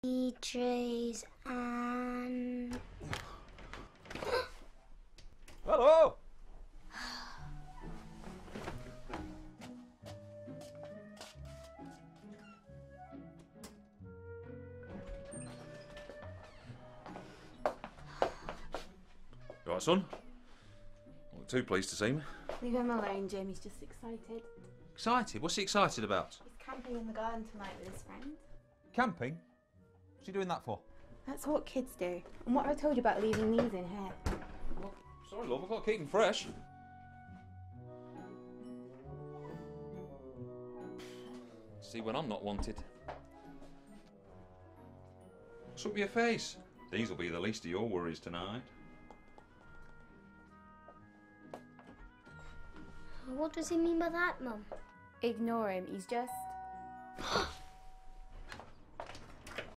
trees and... Hello! You alright, son? Not too pleased to see me. Leave him alone, Jim. He's just excited. Excited? What's he excited about? He's camping in the garden tonight with his friend. Camping? What's he doing that for? That's what kids do. And what I told you about leaving these in here. Well, sorry, love, I've got to keep them fresh. See when I'm not wanted. What's up with your face? These will be the least of your worries tonight. What does he mean by that, Mum? Ignore him. He's just...